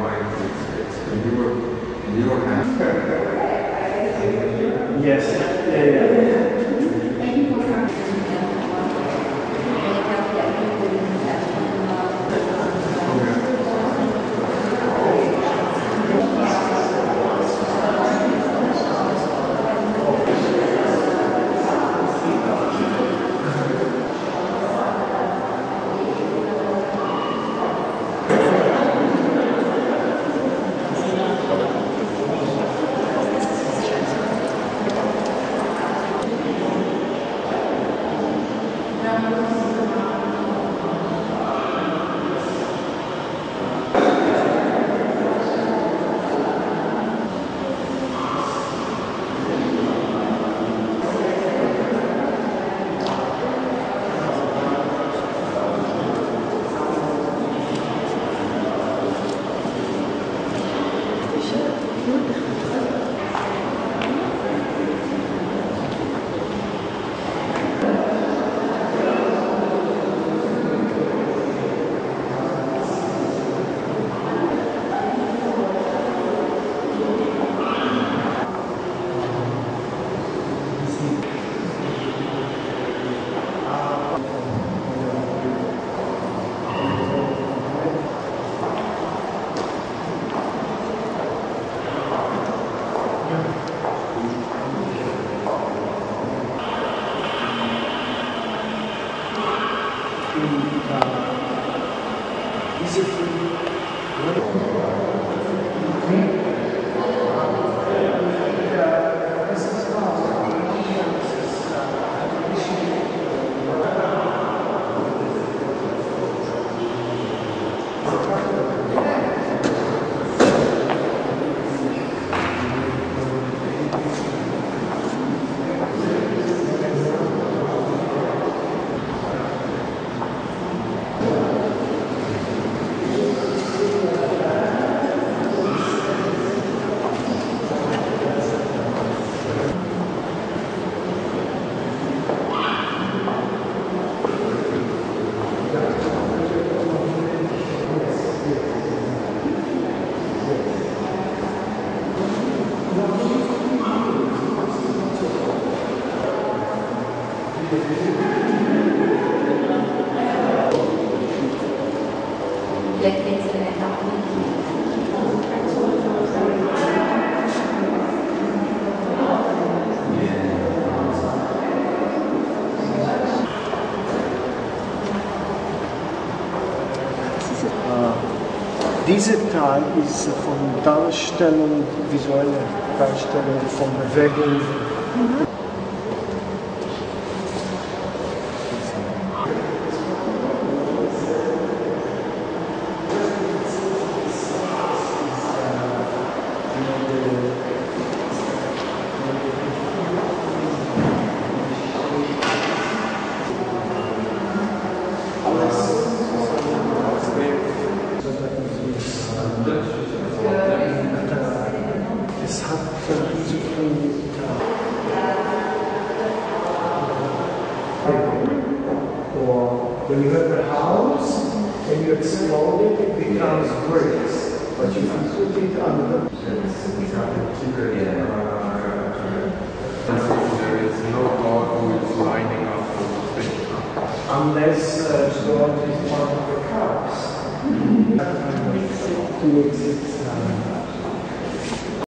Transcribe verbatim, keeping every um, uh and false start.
mind, it's, it's in your, in your hands. Yes, yeah, yeah. Dieser Teil ist von Darstellung, visuelle Darstellung von Bewegung. Mhm. When you have the house and you explode it, it becomes bricks. But you can put it under the... There is no God who is lining up for the thing. Unless uh, God is part of the house. To exist.